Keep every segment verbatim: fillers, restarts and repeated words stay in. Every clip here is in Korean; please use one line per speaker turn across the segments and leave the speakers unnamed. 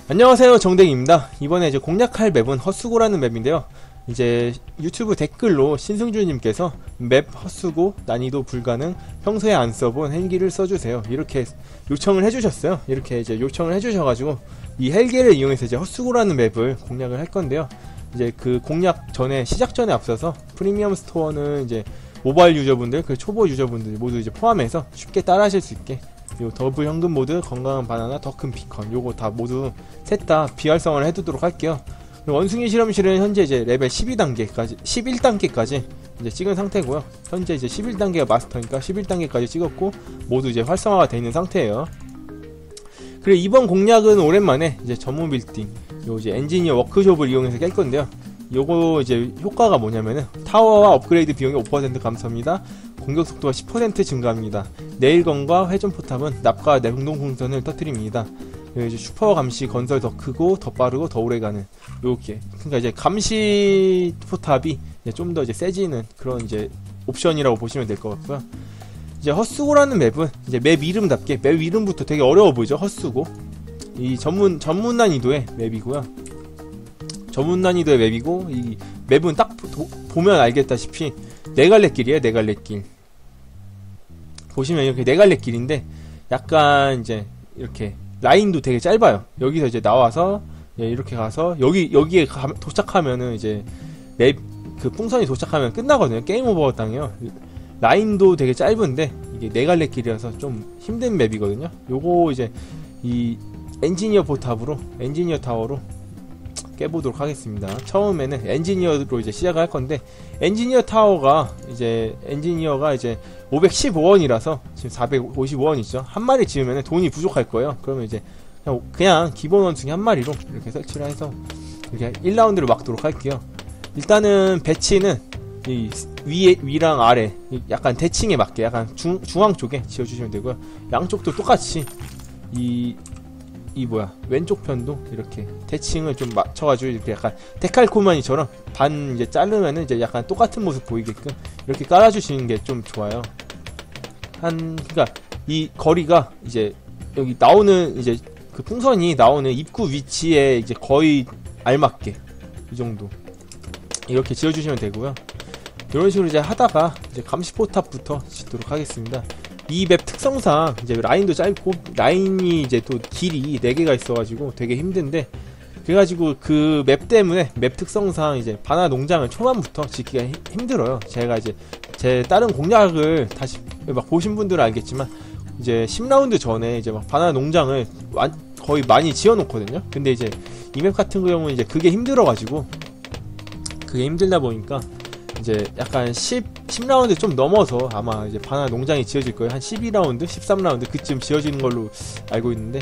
안녕하세요, 정댕입니다. 이번에 이제 공략할 맵은 헛수고라는 맵인데요. 이제 유튜브 댓글로 신승주님께서 맵 헛수고 난이도 불가능 평소에 안 써본 헬기를 써주세요 이렇게 요청을 해주셨어요. 이렇게 이제 요청을 해주셔가지고 이 헬기를 이용해서 이제 헛수고라는 맵을 공략을 할 건데요. 이제 그 공략 전에 시작 전에 앞서서 프리미엄 스토어는 이제 모바일 유저분들 그 초보 유저분들 모두 이제 포함해서 쉽게 따라하실 수 있게 요 더블 현금 모드, 건강한 바나나, 더 큰 비컨 요거 다 모두 셋 다 비활성화를 해두도록 할게요. 원숭이 실험실은 현재 이제 레벨 십이 단계까지 십일 단계까지 이제 찍은 상태고요. 현재 이제 십일 단계가 마스터니까 십일 단계까지 찍었고 모두 이제 활성화가 되어 있는 상태예요. 그리고 이번 공략은 오랜만에 이제 전문 빌딩 요 이제 엔지니어 워크숍을 이용해서 깰 건데요. 요거 이제 효과가 뭐냐면은 타워와 업그레이드 비용이 오 퍼센트 감소합니다. 공격 속도가 십 퍼센트 증가합니다. 네일건과 회전 포탑은 납과 냉동 풍선을 터뜨립니다. 이제 슈퍼 감시 건설 더 크고 더 빠르고 더 오래가는 요렇게. 그러니까 이제 감시 포탑이 좀 더 이제 세지는 그런 이제 옵션이라고 보시면 될 것 같고요. 이제 헛수고라는 맵은 이제 맵 이름답게 맵 이름부터 되게 어려워 보이죠. 헛수고. 이 전문 전문 난이도의 맵이고요. 전문 난이도의 맵이고 이 맵은 딱 도, 보면 알겠다시피 네 갈래 길이에요. 네 갈래 길. 보시면 이렇게 네 갈래 길인데 약간 이제 이렇게 라인도 되게 짧아요. 여기서 이제 나와서 이렇게 가서 여기 여기에 가, 도착하면은 이제 맵 그 풍선이 도착하면 끝나거든요. 게임 오버 당해요. 라인도 되게 짧은데 이게 네 갈래 길이라서 좀 힘든 맵이거든요. 요거 이제 이 엔지니어 포탑으로 엔지니어 타워로 깨보도록 하겠습니다. 처음에는 엔지니어로 이제 시작을 할 건데 엔지니어 타워가 이제 엔지니어가 이제 오백십오 원이라서 지금 사백오십오 원이죠. 한 마리 지으면 돈이 부족할 거예요. 그러면 이제 그냥, 그냥 기본 원숭이 한 마리로 이렇게 설치를 해서 이렇게 일 라운드를 막도록 할게요. 일단은 배치는 이 위에 위랑 아래 약간 대칭에 맞게 약간 중, 중앙 쪽에 지어주시면 되고요. 양쪽도 똑같이 이 이 뭐야 왼쪽 편도 이렇게 대칭을 좀 맞춰가지고 이렇게 약간 데칼코마니처럼 반 이제 자르면은 이제 약간 똑같은 모습 보이게끔 이렇게 깔아주시는 게 좀 좋아요. 한 그러니까 이 거리가 이제 여기 나오는 이제 그 풍선이 나오는 입구 위치에 이제 거의 알맞게 이 정도 이렇게 지어주시면 되고요. 이런 식으로 이제 하다가 이제 감시포탑부터 짓도록 하겠습니다. 이 맵 특성상 이제 라인도 짧고 라인이 이제 또 길이 네 개가 있어가지고 되게 힘든데 그래가지고 그 맵 때문에 맵 특성상 이제 바나나 농장을 초반부터 짓기가 히, 힘들어요. 제가 이제 제 다른 공략을 다시 막 보신 분들은 알겠지만 이제 십 라운드 전에 이제 막 바나나 농장을 완, 거의 많이 지어놓거든요. 근데 이제 이 맵 같은 경우는 이제 그게 힘들어가지고 그게 힘들다 보니까 이제 약간 십, 십 라운드 좀 넘어서 아마 이제 바나나 농장이 지어질 거예요. 한 십이 라운드, 십삼 라운드 그쯤 지어지는 걸로 알고 있는데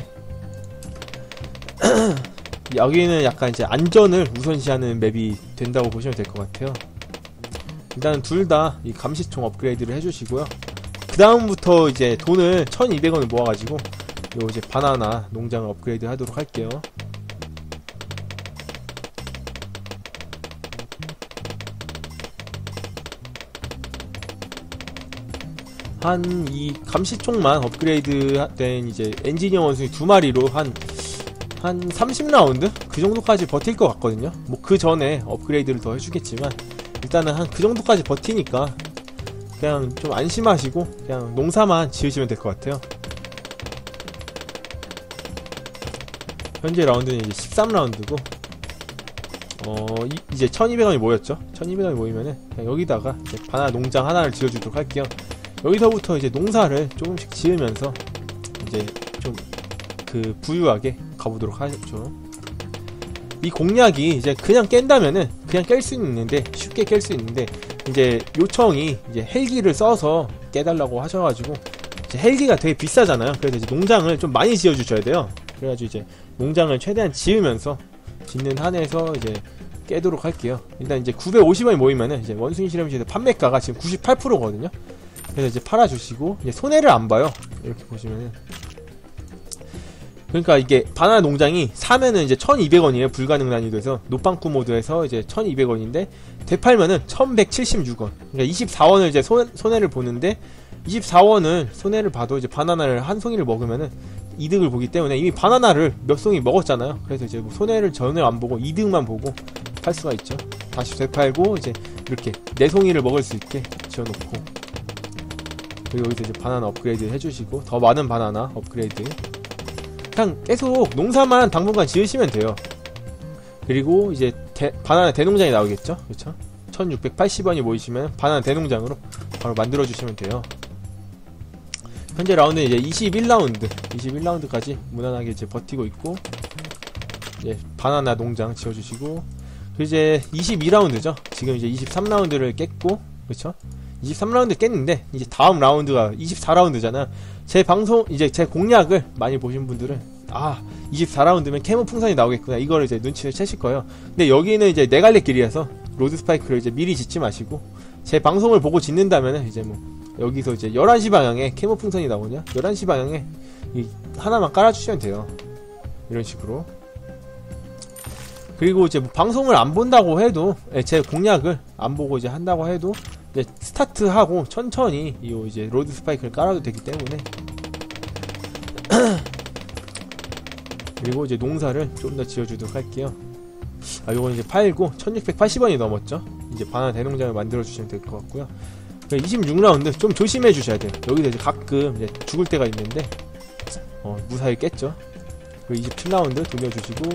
여기는 약간 이제 안전을 우선시하는 맵이 된다고 보시면 될 것 같아요. 일단은 둘 다 이 감시총 업그레이드를 해주시고요. 그 다음부터 이제 돈을 천이백 원을 모아가지고 요 이제 바나나 농장을 업그레이드 하도록 할게요. 한 이 감시총만 업그레이드 된 이제 엔지니어 원숭이 두 마리로 한 한 삼십 라운드? 그 정도까지 버틸 것 같거든요. 뭐 그 전에 업그레이드를 더 해주겠지만 일단은 한 그 정도까지 버티니까 그냥 좀 안심하시고 그냥 농사만 지으시면 될 것 같아요. 현재 라운드는 이제 십삼 라운드고 어 이, 이제 천이백 원이 모였죠. 천이백 원이 모이면은 그냥 여기다가 이제 바나나 농장 하나를 지어주도록 할게요. 여기서부터 이제 농사를 조금씩 지으면서 이제 좀 그 부유하게 가보도록 하죠. 이 공략이 이제 그냥 깬다면은 그냥 깰 수 있는데 쉽게 깰 수 있는데 이제 요청이 이제 헬기를 써서 깨달라고 하셔가지고 이제 헬기가 되게 비싸잖아요. 그래서 이제 농장을 좀 많이 지어주셔야 돼요. 그래가지고 이제 농장을 최대한 지으면서 짓는 한에서 이제 깨도록 할게요. 일단 이제 구백오십 원이 모이면은 이제 원숭이 실험실에서 판매가가 지금 구십팔 퍼센트거든요. 그래서 이제 팔아주시고 이제 손해를 안 봐요. 이렇게 보시면은 그러니까 이게 바나나 농장이 사면은 이제 천이백 원이에요. 불가능 난이도에서 노빵꾸 모드에서 이제 천이백 원인데 되팔면은 천백칠십육 원. 그러니까 이십사 원을 이제 손, 손해를 보는데 이십사 원을 손해를 봐도 이제 바나나를 한 송이를 먹으면은 이득을 보기 때문에 이미 바나나를 몇 송이 먹었잖아요. 그래서 이제 뭐 손해를 전혀 안 보고 이득만 보고 팔 수가 있죠. 다시 되팔고 이제 이렇게 네 송이를 먹을 수 있게 지어놓고, 그리고 여기서 이제 바나나 업그레이드 해주시고 더 많은 바나나 업그레이드. 그냥 계속 농사만 당분간 지으시면 돼요. 그리고 이제 대, 바나나 대농장이 나오겠죠. 그쵸? 천육백팔십 원이 모이시면 바나나 대농장으로 바로 만들어주시면 돼요. 현재 라운드는 이제 이십일 라운드, 이십일 라운드까지 무난하게 이제 버티고 있고, 이제 바나나 농장 지어주시고, 그 이제 이십이 라운드죠. 지금 이제 이십삼 라운드를 깼고, 그쵸? 이십삼 라운드 깼는데, 이제 다음 라운드가 이십사 라운드잖아. 제 방송, 이제 제 공략을 많이 보신 분들은, 아, 이십사 라운드면 캐모 풍선이 나오겠구나. 이거를 이제 눈치를 채실 거예요. 근데 여기는 이제 네 갈래 길이라서, 로드 스파이크를 이제 미리 짓지 마시고, 제 방송을 보고 짓는다면은, 이제 뭐, 여기서 이제 열한 시 방향에 캐모 풍선이 나오냐? 열한 시 방향에 이 하나만 깔아주시면 돼요. 이런 식으로. 그리고 이제 뭐 방송을 안 본다고 해도, 제 공략을 안 보고 이제 한다고 해도, 이제 스타트하고 천천히 이 이제 로드 스파이크를 깔아도 되기 때문에. 그리고 이제 농사를 좀 더 지어주도록 할게요. 아, 요건 이제 팔고 천육백팔십 원이 넘었죠. 이제 바나나 대농장을 만들어 주시면 될 것 같고요. 이십육 라운드 좀 조심해 주셔야 돼요. 여기서 이제 가끔 이제 죽을 때가 있는데, 어, 무사히 깼죠. 그리고 이십칠 라운드 돌려주시고,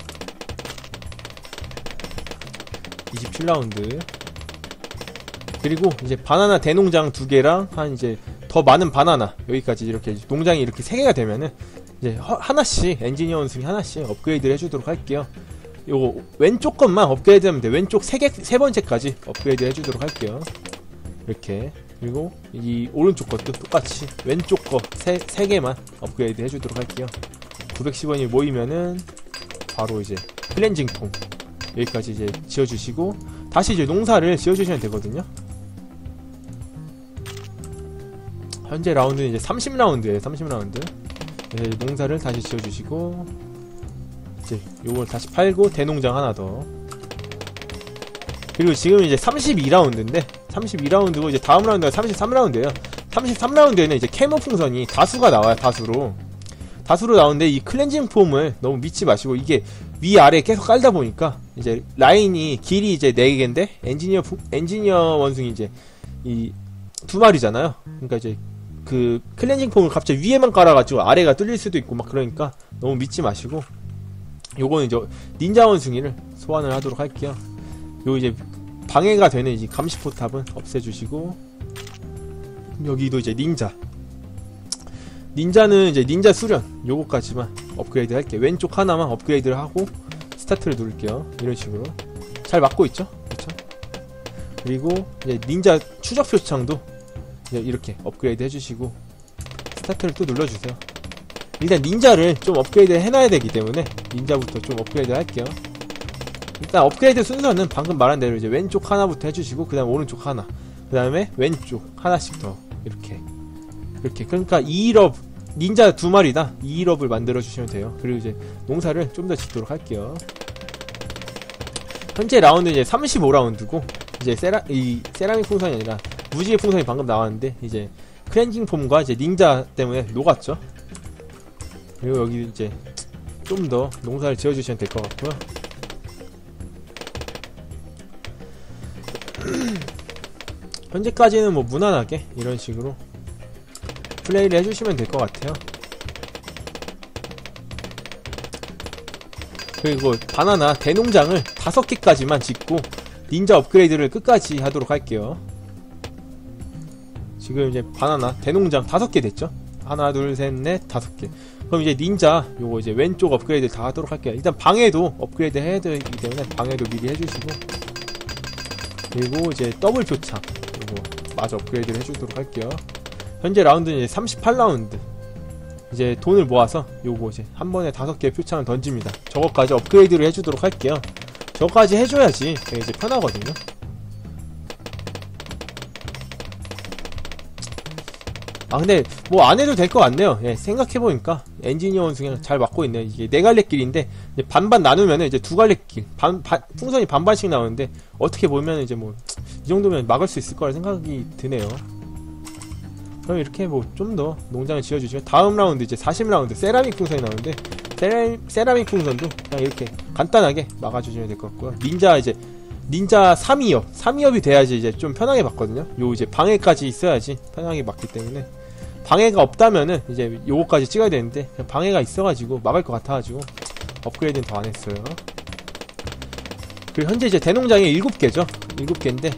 이십칠 라운드. 그리고 이제 바나나 대농장 두 개랑 한 이제 더 많은 바나나, 여기까지 이렇게 농장이 이렇게 세 개가 되면은 이제 허, 하나씩 엔지니어 원숭이 하나씩 업그레이드를 해주도록 할게요. 요거 왼쪽 것만 업그레이드 하면 돼. 왼쪽 세 개, 세 번째까지 업그레이드 해주도록 할게요. 이렇게. 그리고 이 오른쪽 것도 똑같이 왼쪽 거 세, 세 개만 업그레이드 해주도록 할게요. 구백십 원이 모이면은 바로 이제 클렌징 통 여기까지 이제 지어주시고, 다시 이제 농사를 지어주시면 되거든요. 현재 라운드는 이제 삼십 라운드에요. 삼십 라운드. 이제 농사를 다시 지어주시고, 이제 요걸 다시 팔고 대농장 하나 더. 그리고 지금 이제 삼십이 라운드인데, 삼십이 라운드고 이제 다음 라운드가 삼십삼 라운드예요. 삼십삼 라운드에는 이제 캐모 풍선이 다수가 나와요. 다수로 다수로 나오는데, 이 클렌징 폼을 너무 믿지 마시고, 이게 위아래 계속 깔다 보니까 이제 라인이 길이 이제 네 개인데 엔지니어 푸, 엔지니어 원숭이 이제 이 두 마리잖아요. 그러니까 이제 그 클렌징 폼을 갑자기 위에만 깔아가지고 아래가 뚫릴 수도 있고 막 그러니까 너무 믿지 마시고, 요거는 이제 닌자 원숭이를 소환을 하도록 할게요. 요 이제 방해가 되는 이 감시 포탑은 없애주시고, 여기도 이제 닌자 닌자는 이제 닌자 수련 요거까지만 업그레이드 할게요. 왼쪽 하나만 업그레이드를 하고 스타트를 누를게요. 이런 식으로 잘 맞고 있죠? 그쵸? 그리고 이제 닌자 추적 표창도 이제 이렇게 업그레이드 해주시고 스타트를 또 눌러주세요. 일단 닌자를 좀 업그레이드 해놔야 되기 때문에 닌자부터 좀 업그레이드 할게요. 일단 업그레이드 순서는 방금 말한 대로 이제 왼쪽 하나부터 해주시고, 그 다음 오른쪽 하나, 그 다음에 왼쪽 하나씩 더 이렇게 이렇게. 그러니까 이일업 닌자 두 마리다 이일업을 만들어 주시면 돼요. 그리고 이제 농사를 좀 더 짓도록 할게요. 현재 라운드 이제 삼십오 라운드고, 이제 세라 이 세라믹 풍선이 아니라 무지개 풍선이 방금 나왔는데, 이제 클렌징 폼과 이제 닌자 때문에 녹았죠. 그리고 여기 이제 좀 더 농사를 지어 주시면 될 것 같고요. 현재까지는 뭐 무난하게 이런 식으로 플레이를 해주시면 될 것 같아요. 그리고 바나나 대농장을 다섯 개까지만 짓고 닌자 업그레이드를 끝까지 하도록 할게요. 지금 이제 바나나 대농장 다섯 개 됐죠? 하나 둘 셋 넷 다섯 개. 그럼 이제 닌자 요거 이제 왼쪽 업그레이드 다 하도록 할게요. 일단 방해도 업그레이드 해야 되기 때문에 방해도 미리 해주시고, 그리고 이제 더블 표창 요거 마저 업그레이드를 해주도록 할게요. 현재 라운드는 이제 삼십팔 라운드. 이제 돈을 모아서 요거 이제 한 번에 다섯 개의 표창을 던집니다. 저거까지 업그레이드를 해주도록 할게요. 저거까지 해줘야지 이제 편하거든요. 아 근데 뭐 안해도 될 것 같네요. 예, 생각해보니까 엔지니어 원숭이랑 잘 맞고 있네요. 이게 네 갈래 길인데 이제 반반 나누면은 이제 두 갈래 길, 반, 반, 풍선이 반반씩 나오는데, 어떻게 보면 이제 뭐 이 정도면 막을 수 있을 거라 생각이 드네요. 그럼 이렇게 뭐 좀 더 농장을 지어주시면 다음 라운드 이제 사십 라운드 세라믹 풍선이 나오는데 세라, 세라믹 풍선도 그냥 이렇게 간단하게 막아주시면 될 것 같고요. 닌자 이제 닌자 삼 위업 삼 위업이 돼야지 이제 좀 편하게 막거든요. 요 이제 방해까지 있어야지 편하게 막기 때문에 방해가 없다면은 이제 요거까지 찍어야 되는데 그냥 방해가 있어가지고 막을 것 같아가지고 업그레이드는 더 안했어요. 그리고 현재 이제 대농장이 일곱 개죠 일곱 개인데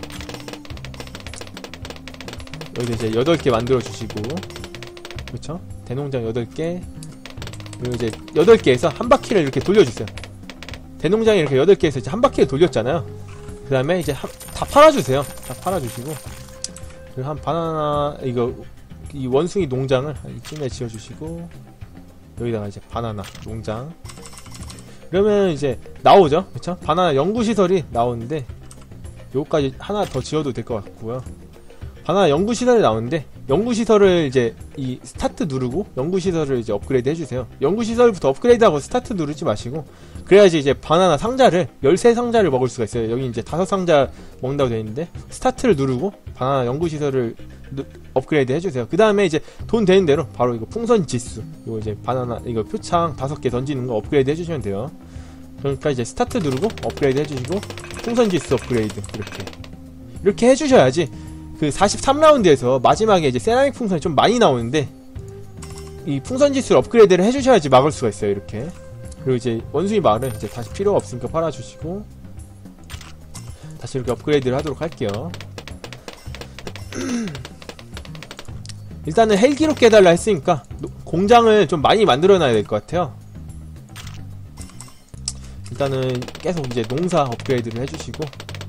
여기서 이제 여덟 개 만들어주시고 그렇죠? 대농장 여덟 개 그리고 이제 여덟 개에서 한 바퀴를 이렇게 돌려주세요. 대농장이 이렇게 여덟 개에서 이제 한 바퀴를 돌렸잖아요. 그 다음에 이제 한, 다 팔아주세요. 다 팔아주시고 그리고 한 바나나 이거 이 원숭이 농장을 이쯤에 지어주시고 여기다가 이제 바나나 농장 그러면 이제 나오죠 그쵸? 바나나 연구시설이 나오는데 요거까지 하나 더 지어도 될 것 같고요. 바나나 연구시설이 나오는데 연구시설을 이제 이 스타트 누르고 연구시설을 이제 업그레이드 해주세요. 연구시설부터 업그레이드하고 스타트 누르지 마시고 그래야지 이제 바나나 상자를 열세 상자를 먹을 수가 있어요. 여기 이제 다섯 상자 먹는다고 되어있는데 스타트를 누르고 바나나 연구시설을 누, 업그레이드 해주세요. 그 다음에 이제 돈 되는 대로 바로 이거 풍선 지수 이거 이제 바나나 이거 표창 다섯 개 던지는 거 업그레이드 해주시면 돼요. 그러니까 이제 스타트 누르고 업그레이드 해주시고 풍선 지수 업그레이드 이렇게 이렇게 해주셔야지 그 사십삼 라운드에서 마지막에 이제 세라믹 풍선이 좀 많이 나오는데 이 풍선 지수를 업그레이드를 해주셔야지 막을 수가 있어요. 이렇게 그리고 이제 원숭이 마을은 이제 다시 필요가 없으니까 팔아주시고 다시 이렇게 업그레이드를 하도록 할게요. 일단은 헬기로 깨달라 했으니까 공장을 좀 많이 만들어 놔야 될 것 같아요. 일단은 계속 이제 농사 업그레이드를 해주시고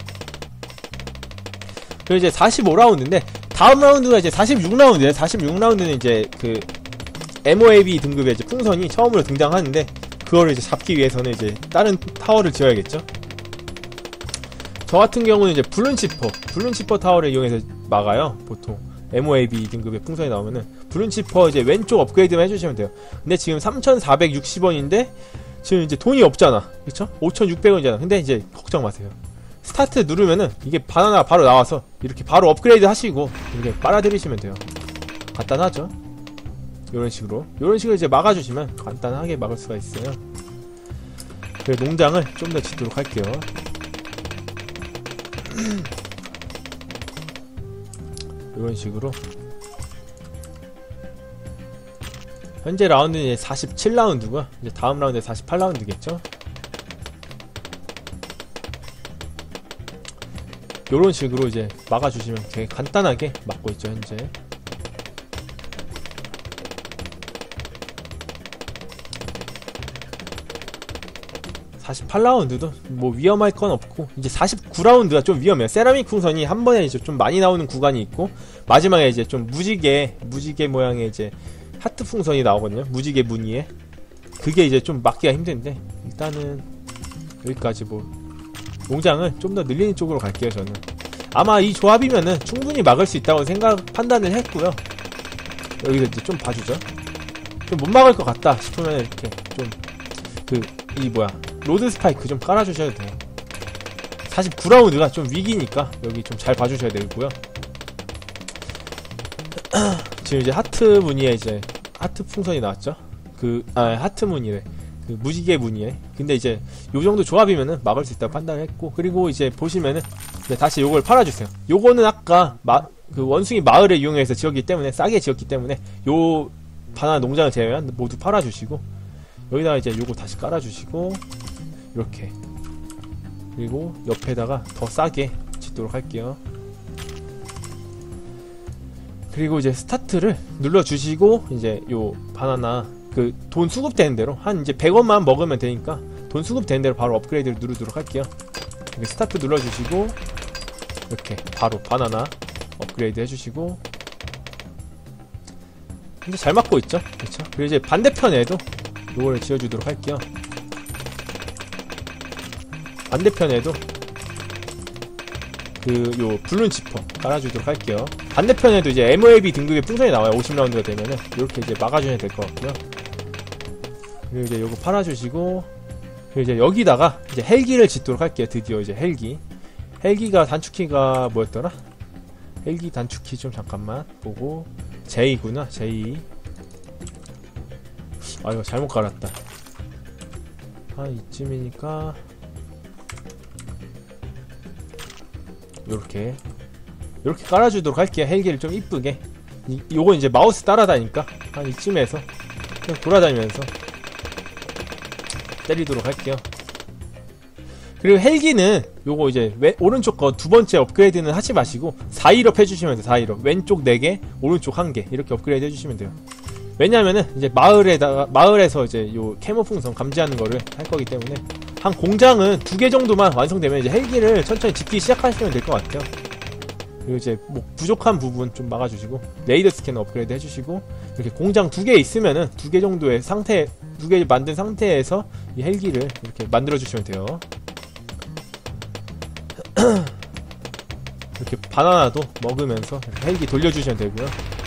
그리고 이제 사십오 라운드인데 다음 라운드가 이제 사십육 라운드예요. 사십육 라운드는 이제 그 엠오에이비 등급의 이제 풍선이 처음으로 등장하는데 그거를 이제 잡기 위해서는 이제 다른 타워를 지어야겠죠. 저 같은 경우는 이제 블룬치퍼 블룬치퍼 타워를 이용해서 막아요. 보통 엠오에이비 등급의 풍선이 나오면은 블룬치퍼 이제 왼쪽 업그레이드만 해주시면 돼요. 근데 지금 삼천사백육십 원인데 지금 이제 돈이 없잖아 그쵸? 오천육백 원이잖아 근데 이제 걱정 마세요. 스타트 누르면은 이게 바나나가 바로 나와서 이렇게 바로 업그레이드 하시고 이렇게 빨아들이시면 돼요. 간단하죠? 이런 식으로 이런 식으로 이제 막아주시면 간단하게 막을 수가 있어요. 그래서 농장을 좀 더 짓도록 할게요. 이런 식으로 현재 라운드는 이제 사십칠 라운드고요 이제 다음 라운드에 사십팔 라운드겠죠. 요런 식으로 이제 막아주시면 되게 간단하게 막고 있죠 현재. 사십팔 라운드도 뭐 위험할 건 없고 이제 사십구 라운드가 좀 위험해요. 세라믹 풍선이 한 번에 이제 좀 많이 나오는 구간이 있고 마지막에 이제 좀 무지개 무지개 모양의 이제 하트 풍선이 나오거든요. 무지개 무늬에 그게 이제 좀 막기가 힘든데 일단은 여기까지 뭐 농장을 좀 더 늘리는 쪽으로 갈게요. 저는 아마 이 조합이면은 충분히 막을 수 있다고 생각 판단을 했고요. 여기서 이제 좀 봐주죠. 좀 못 막을 것 같다 싶으면 이렇게 좀 그 이 뭐야 로드 스파이크 좀 깔아주셔도 돼요. 사십구 라운드가 좀 위기니까 여기 좀 잘 봐주셔야 되고요. 지금 이제 하트 무늬에 이제 하트 풍선이 나왔죠. 그 아 하트 무늬래 그 무지개 무늬에. 근데 이제 요정도 조합이면은 막을 수 있다고 판단을 했고 그리고 이제 보시면은 이제 다시 요걸 팔아주세요. 요거는 아까 마, 그 원숭이 마을을 이용해서 지었기 때문에 싸게 지었기 때문에 요 바나나 농장을 제외한 모두 팔아주시고 여기다가 이제 요거 다시 깔아주시고 이렇게 그리고 옆에다가 더 싸게 짓도록 할게요. 그리고 이제 스타트를 눌러주시고 이제 요 바나나 그 돈 수급되는 대로 한 이제 백 원만 먹으면 되니까 돈 수급되는 대로 바로 업그레이드를 누르도록 할게요. 스타트 눌러주시고 이렇게 바로 바나나 업그레이드 해주시고 근데 잘 맞고 있죠? 그렇죠? 그리고 이제 반대편에도 요거를 지어주도록 할게요. 반대편에도 그 요 블룬치퍼 깔아주도록 할게요. 반대편에도 이제 엠오에이비 등급의 풍선이 나와요. 오십 라운드가 되면은 이렇게 이제 막아주셔야 될 것 같고요. 그리고 이제 요거 팔아주시고 그리고 이제 여기다가 이제 헬기를 짓도록 할게요. 드디어 이제 헬기 헬기가 단축키가 뭐였더라? 헬기 단축키 좀 잠깐만 보고. 제이구나 제이. 아 이거 잘못 깔았다. 한 이쯤이니까 요렇게 요렇게 깔아주도록 할게요. 헬기를 좀 이쁘게. 이, 요거 이제 마우스 따라다니까 한 이쯤에서 그냥 돌아다니면서 때리도록 할게요. 그리고 헬기는 요거 이제 왼, 오른쪽 거 두 번째 업그레이드는 하지 마시고 사 일업 해주시면 돼요. 사 일업 왼쪽 네 개 오른쪽 한 개 이렇게 업그레이드 해주시면 돼요. 왜냐면은 이제 마을에다가 마을에서 이제 요 캐모 풍선 감지하는 거를 할 거기 때문에 한 공장은 두 개 정도만 완성되면 이제 헬기를 천천히 짓기 시작하시면 될 것 같아요. 그리고 이제 뭐 부족한 부분 좀 막아주시고 레이더 스캐너 업그레이드 해주시고 이렇게 공장 두 개 있으면은 두 개 정도의 상태 두 개 만든 상태에서 이 헬기를 이렇게 만들어 주시면 돼요. 이렇게 바나나도 먹으면서 헬기 돌려주시면 되고요.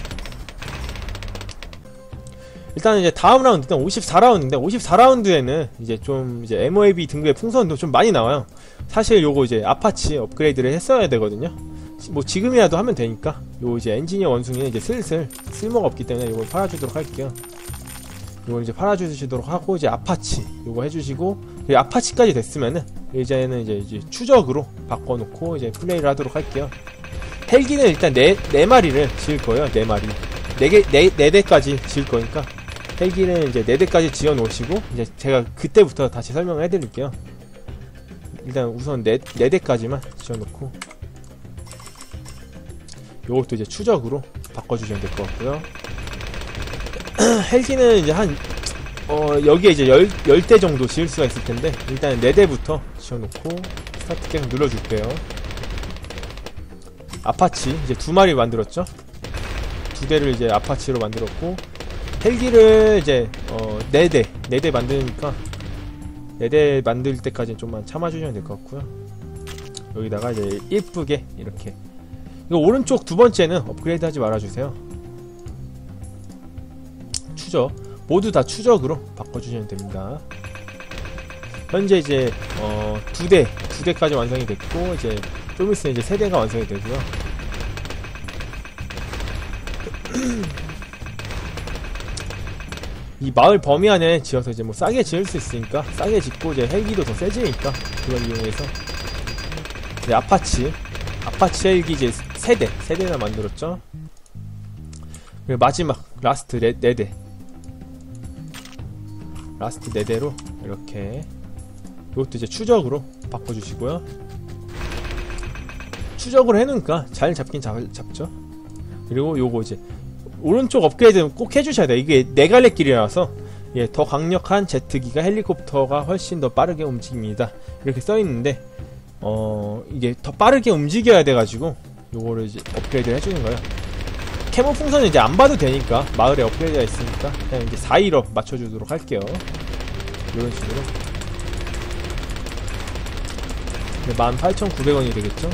일단은 이제 다음 라운드, 일단 오십사 라운드인데 오십사 라운드에는 이제 좀 이제 엠오에이비 등급의 풍선도 좀 많이 나와요. 사실 요거 이제 아파치 업그레이드를 했어야 되거든요. 뭐 지금이라도 하면 되니까 요 이제 엔지니어 원숭이는 이제 슬슬 쓸모가 없기 때문에 요걸 팔아주도록 할게요. 요걸 이제 팔아주시도록 하고 이제 아파치 요거 해주시고 아파치까지 됐으면은 이제는 이제, 이제 추적으로 바꿔놓고 이제 플레이를 하도록 할게요. 헬기는 일단 네, 네 마리를 지을 거예요. 네 마리. 네 개, 네, 네 대까지 지을 거니까 헬기는 이제 네 대까지 지어 놓으시고 이제 제가 그때부터 다시 설명을 해드릴게요. 일단 우선 네, 네 대까지만 지어 놓고 요것도 이제 추적으로 바꿔주시면 될 것 같고요. 헬기는 이제 한 어, 여기에 이제 열, 열 대 정도 지을 수가 있을 텐데, 일단 네 대부터 지어놓고, 스타트 계속 눌러줄게요. 아파치, 이제 두 마리 만들었죠? 두 대를 이제 아파치로 만들었고, 헬기를 이제, 어, 네 대, 네 대 만드니까, 네 대 만들 때까지는 좀만 참아주시면 될 것 같고요. 여기다가 이제 예쁘게, 이렇게. 이거 오른쪽 두 번째는 업그레이드 하지 말아주세요. 추적. 모두 다 추적으로 바꿔주시면 됩니다. 현재 이제 어, 두 대, 두 대까지 완성이 됐고 이제 좀 있으면 이제 세 대가 완성이 되고요. 이 마을 범위 안에 지어서 이제 뭐 싸게 지을 수 있으니까 싸게 짓고 이제 헬기도 더 세지니까 그걸 이용해서 이제 아파치, 아파치 헬기 이제 세 대, 세 대나 만들었죠. 그리고 마지막 라스트 네, 네 대. 라스트 네 대로 이렇게 이것도 이제 추적으로 바꿔주시고요. 추적으로 해놓으니까 잘 잡긴 잡, 잡죠. 그리고 요거 이제 오른쪽 업그레이드는 꼭 해주셔야 돼요. 이게 네 갈래 길이라서 예, 더 강력한 제트기가 헬리콥터가 훨씬 더 빠르게 움직입니다. 이렇게 써있는데 어 이게 더 빠르게 움직여야 돼가지고 요거를 이제 업그레이드를 해주는 거예요. 캐모 풍선은 이제 안 봐도 되니까 마을에 업그레이드가 있으니까 그냥 이제 사 일업 맞춰주도록 할게요. 이런 식으로 만 팔천구백 원이 되겠죠?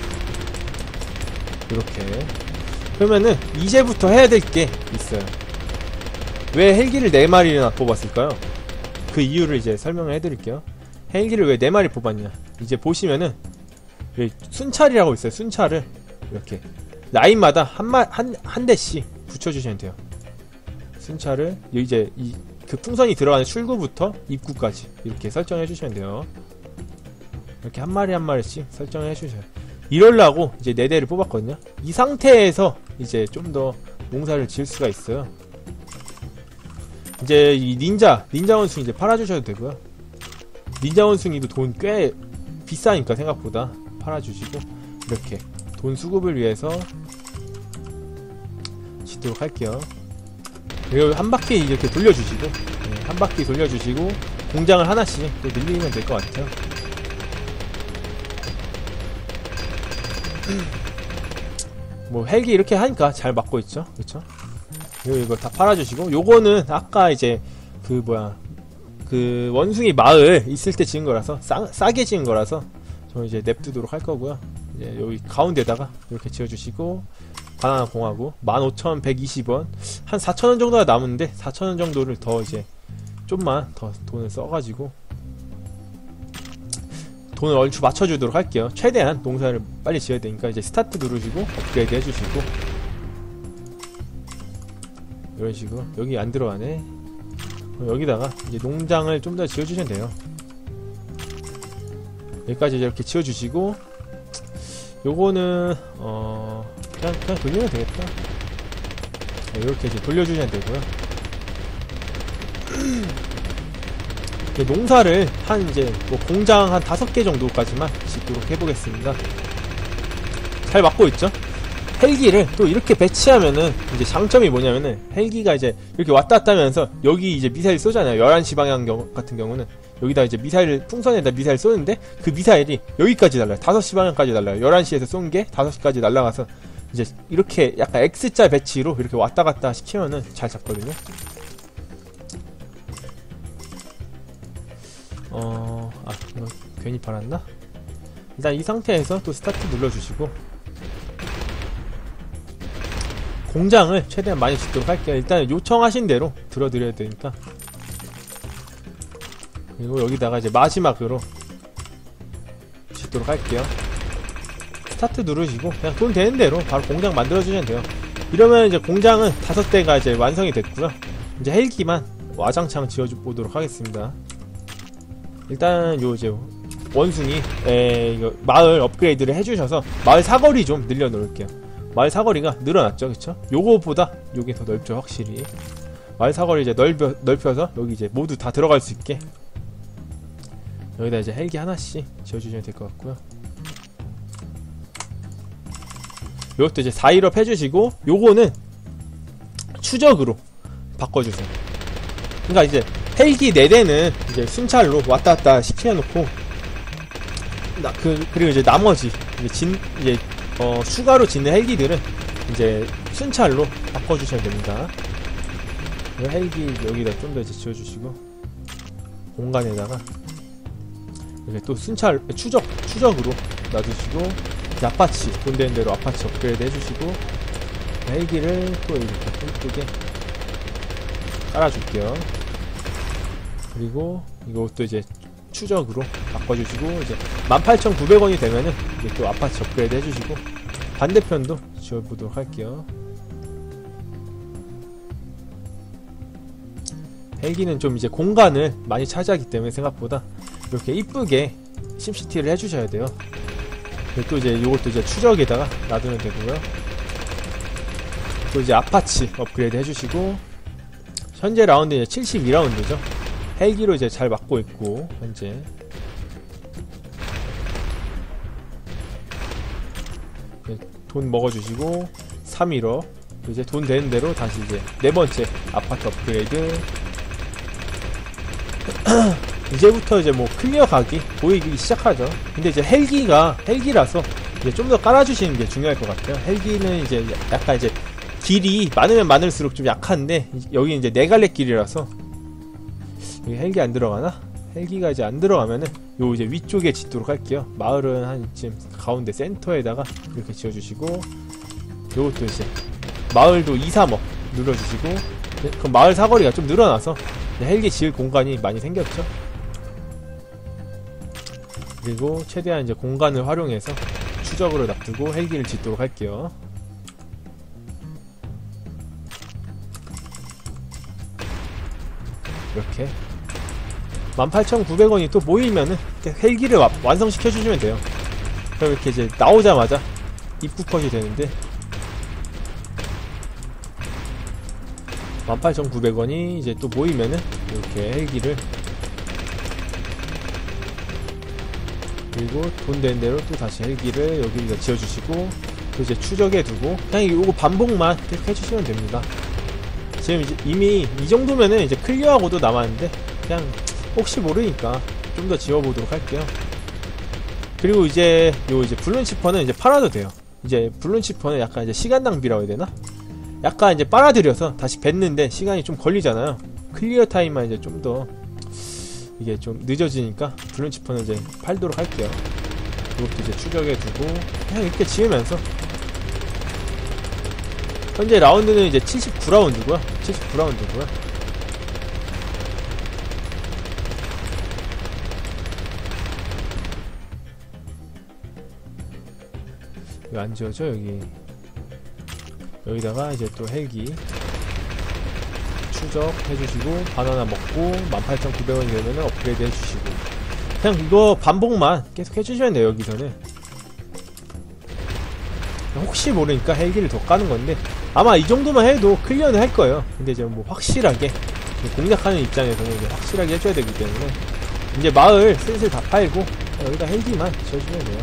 이렇게. 그러면은 이제부터 해야 될 게 있어요. 왜 헬기를 네 마리나 뽑았을까요? 그 이유를 이제 설명을 해드릴게요. 헬기를 왜 네 마리 뽑았냐. 이제 보시면은 순찰이라고 있어요. 순찰을 이렇게 라인마다 한, 마, 한, 한 대씩 붙여주시면 돼요. 순찰을 이제 이, 그 풍선이 들어가는 출구부터 입구까지 이렇게 설정해 주시면 돼요. 이렇게 한 마리 한 마리씩 설정해 주셔요. 이럴라고 이제 네 대를 뽑았거든요. 이 상태에서 이제 좀 더 농사를 지을 수가 있어요. 이제 이 닌자, 닌자 원숭이 이제 팔아주셔도 되고요. 닌자 원숭이도 돈 꽤 비싸니까 생각보다 팔아주시고 이렇게 돈 수급을 위해서 짓도록 할게요. 그리고 한 바퀴 이렇게 돌려주시고 네, 한 바퀴 돌려주시고 공장을 하나씩 또 늘리면 될 것 같아요. 뭐 헬기 이렇게 하니까 잘 맞고 있죠, 그렇죠? 그리고 이거 다 팔아주시고 요거는 아까 이제 그 뭐야 그 원숭이 마을 있을 때 지은 거라서 싸, 싸게 지은 거라서 저 이제 냅두도록 할 거고요. 이제 여기 가운데다가 이렇게 지어주시고 바나나 공하고 만 오천백이십 원 한 사천 원 정도가 남은데 사천 원 정도를 더 이제 좀만 더 돈을 써가지고 돈을 얼추 맞춰주도록 할게요. 최대한 농사를 빨리 지어야 되니까 이제 스타트 누르시고 업그레이드 해주시고 이런 식으로. 여기 안 들어가네. 여기다가 이제 농장을 좀 더 지어주시면 돼요. 여기까지 이렇게 지어주시고, 요거는 어 그냥 그냥 돌리면 되겠다. 이렇게 이제 돌려주시면 되고요. 이제 농사를 한 이제 뭐 공장 한 다섯 개 정도까지만 짓도록 해보겠습니다. 잘 맞고 있죠? 헬기를 또 이렇게 배치하면은 이제 장점이 뭐냐면은 헬기가 이제 이렇게 왔다 갔다 하면서 여기 이제 미사일 쏘잖아요. 열한 시 방향 경우, 같은 경우는 여기다 이제 미사일을 풍선에다 미사일 쏘는데 그 미사일이 여기까지 날라요. 다섯 시 방향까지 날라요. 열한 시에서 쏜 게 다섯 시까지 날라가서 이제 이렇게 약간 X자 배치로 이렇게 왔다 갔다 시키면은 잘 잡거든요. 어... 아 이거 괜히 팔았나? 일단 이 상태에서 또 스타트 눌러주시고 공장을 최대한 많이 짓도록 할게요. 일단 요청하신 대로 들어드려야 되니까. 그리고 여기다가 이제 마지막으로 짓도록 할게요. 스타트 누르시고 그냥 돈 되는 대로 바로 공장 만들어주시면 돼요. 이러면 이제 공장은 다섯 대가 이제 완성이 됐고요. 이제 헬기만 와장창 지어보도록 하겠습니다. 일단 요 이제 원숭이 에, 이거 마을 업그레이드를 해주셔서 마을 사거리 좀 늘려놓을게요. 마을 사거리가 늘어났죠, 그쵸? 요거보다 요게 더 넓죠, 확실히. 마을 사거리 이제 넓혀, 넓혀서 여기 이제 모두 다 들어갈 수 있게 여기다 이제 헬기 하나씩 지어주시면 될 것 같고요. 요것도 이제 사 일업 해주시고 요거는 추적으로 바꿔주세요. 그러니까 이제 헬기 네 대는 이제 순찰로 왔다 갔다 시켜놓고 나, 그, 그리고 이제 나머지 이제 진, 이제 어, 추가로 짓는 헬기들은 이제 순찰로 바꿔주셔야 됩니다. 헬기 여기다 좀 더 이제 지어주시고 공간에다가 이렇게 또 순찰 추적 추적으로 놔두시고 이제 아파치 돈 되는 대로 아파치 업그레이드 해주시고 헬기를 또 이렇게 예쁘게 깔아줄게요. 그리고 이것도 이제 추적으로 바꿔주시고 이제 만 팔천구백 원이 되면은 이제 또 아파치 업그레이드 해주시고 반대편도 지어보도록 할게요. 헬기는 좀 이제 공간을 많이 차지하기 때문에 생각보다 이렇게 이쁘게 심시티를 해주셔야 돼요. 그리고 또 이제 요것도 이제 추적에다가 놔두면 되고요. 또 이제 아파치 업그레이드 해주시고 현재 라운드 이제 칠십이 라운드죠. 헬기로 이제 잘 맞고 있고 현재 돈 먹어주시고 삼 일업 이제 돈 되는 대로 다시 이제 네 번째 아파트 업그레이드 이제부터 이제 뭐 클리어 각이 보이기 시작하죠. 근데 이제 헬기가 헬기라서 이제 좀 더 깔아주시는 게 중요할 것 같아요. 헬기는 이제 약간 이제 길이 많으면 많을수록 좀 약한데 여기 이제 네 갈래 길이라서 여기 헬기 안 들어가나? 헬기가 이제 안 들어가면은 요 이제 위쪽에 짓도록 할게요. 마을은 한 지금 가운데 센터에다가 이렇게 지어주시고 요것도 이제 마을도 이, 삼억 눌러주시고 그럼 마을 사거리가 좀 늘어나서 헬기 지을 공간이 많이 생겼죠. 그리고 최대한 이제 공간을 활용해서 추적으로 놔두고 헬기를 짓도록 할게요. 이렇게 만 팔천구백 원이 또 모이면은 헬기를 와, 완성시켜주시면 돼요. 그럼 이렇게 이제 나오자마자 입구 컷이 되는데 만 팔천구백 원이 이제 또 모이면은 이렇게 헬기를 그리고 돈 되는 대로 또 다시 헬기를 여기다 지어주시고 또 이제 추적해 두고 그냥 요거 반복만 계속 해주시면 됩니다. 지금 이제 이미 이 정도면은 이제 클리어하고도 남았는데 그냥 혹시 모르니까 좀 더 지어보도록 할게요. 그리고 이제 요 이제 블룬치퍼는 이제 팔아도 돼요. 이제 블룬치퍼는 약간 이제 시간 낭비라고 해야 되나? 약간 이제 빨아들여서 다시 뱉는데 시간이 좀 걸리잖아요. 클리어 타임만 이제 좀 더 이게 좀 늦어지니까 블룬치퍼는 이제 팔도록 할게요. 이것도 이제 추적해 두고 그냥 이렇게 지으면서 현재 라운드는 이제 칠십구 라운드고요. 칠십구 라운드고요. 왜 안 지워져? 여기 여기다가 이제 또 헬기 추적해주시고 바나나 먹고 만 팔천 구백 원이 되면 업그레이드 해주시고 그냥 이거 반복만 계속 해주시면 돼요. 여기서는 혹시 모르니까 헬기를 더 까는 건데 아마 이 정도만 해도 클리어는 할 거예요. 근데 이제 뭐 확실하게 공략하는 입장에서는 이제 확실하게 해줘야 되기 때문에 이제 마을 슬슬 다 팔고 여기다 헬기만 지어주면 돼요.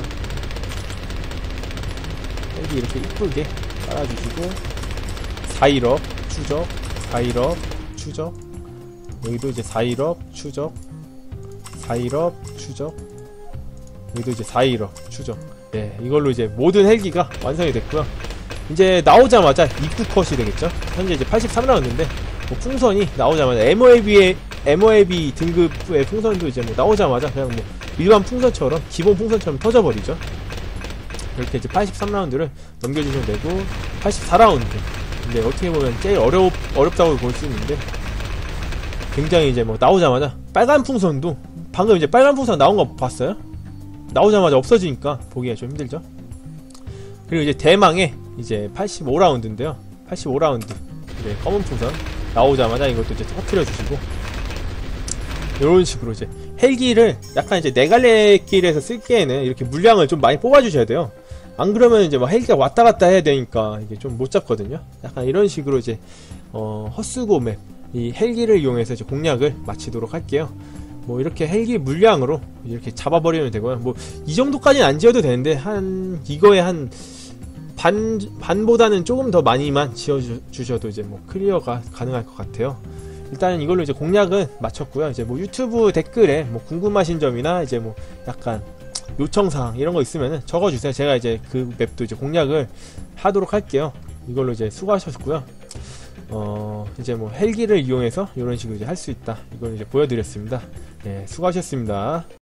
헬기 이렇게 이쁘게 깔아주시고 사일업 추적 사일업 추적 여기도 이제 사일업 추적 사일업 추적 여기도 이제 사일업 추적 네, 이걸로 이제 모든 헬기가 완성이 됐고요. 이제 나오자마자 입구 컷이 되겠죠. 현재 이제 팔십삼 라운드인데 뭐 풍선이 나오자마자 엠오에이비의 엠오에이비 등급의 풍선도 이제 뭐 나오자마자 그냥 뭐 일반 풍선처럼 기본 풍선처럼 터져버리죠. 이렇게 이제 팔십삼 라운드를 넘겨주시면 되고 팔십사 라운드 근데 어떻게 보면 제일 어렵, 어렵다고 볼 수 있는데 굉장히 이제 뭐 나오자마자 빨간 풍선도 방금 이제 빨간 풍선 나온 거 봤어요? 나오자마자 없어지니까 보기가 좀 힘들죠. 그리고 이제 대망의 이제 팔십오 라운드인데요 팔십오 라운드 이제 검은 풍선 나오자마자 이것도 이제 터트려 주시고 이런 식으로 이제 헬기를 약간 이제 네 갈래 길에서 쓸기에는 이렇게 물량을 좀 많이 뽑아 주셔야 돼요. 안 그러면 이제 막 헬기가 왔다 갔다 해야 되니까 이게 좀 못 잡거든요. 약간 이런 식으로 이제 어 헛수고 맵 이 헬기를 이용해서 이제 공략을 마치도록 할게요. 뭐 이렇게 헬기 물량으로 이렇게 잡아버리면 되고요. 뭐 이 정도까지는 안 지어도 되는데 한 이거에 한 반, 반보다는 조금 더 많이만 지어주셔도 이제 뭐 클리어가 가능할 것 같아요. 일단은 이걸로 이제 공략은 마쳤고요. 이제 뭐 유튜브 댓글에 뭐 궁금하신 점이나 이제 뭐 약간 요청사항 이런 거 있으면은 적어주세요. 제가 이제 그 맵도 이제 공략을 하도록 할게요. 이걸로 이제 수고하셨고요. 어, 이제 뭐 헬기를 이용해서 이런 식으로 이제 할 수 있다. 이걸 이제 보여드렸습니다. 예, 수고하셨습니다.